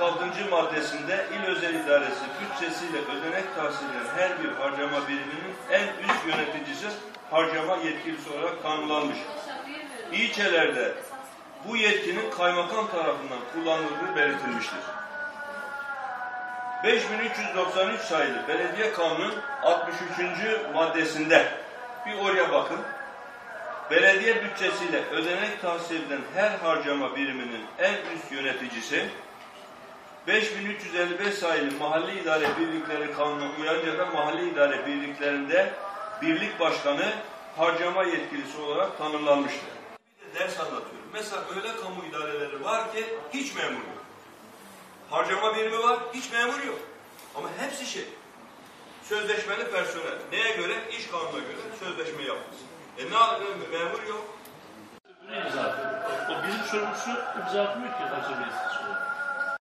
36. maddesinde İl Özel İdaresi bütçesiyle ödenek tahsil eden her bir harcama biriminin en üst yöneticisi harcama yetkilisi olarak tanımlanmış. İlçelerde bu yetkinin kaymakam tarafından kullanıldığı belirtilmiştir. 5393 sayılı Belediye Kanunu'nun 63. maddesinde bir oraya bakın. Belediye bütçesiyle ödenek tahsil edilen her harcama biriminin en üst yöneticisi 5355 sayılı Mahalli İdare Birlikleri Kanunu'na uyarınca da mahalli idare birliklerinde birlik başkanı harcama yetkilisi olarak tanımlanmıştır. Bir de ders anlatıyorum. Mesela öyle kamu idareleri var ki hiç memur yok. Harcama birimi var, hiç memur yok. Ama hepsi sözleşmeli personel. Neye göre? İş kanununa göre sözleşme yapılsın. Ne yapıyor? Memur yok. O bizim sorumlusu imza atmıyor ki harcama yetkisi olarak.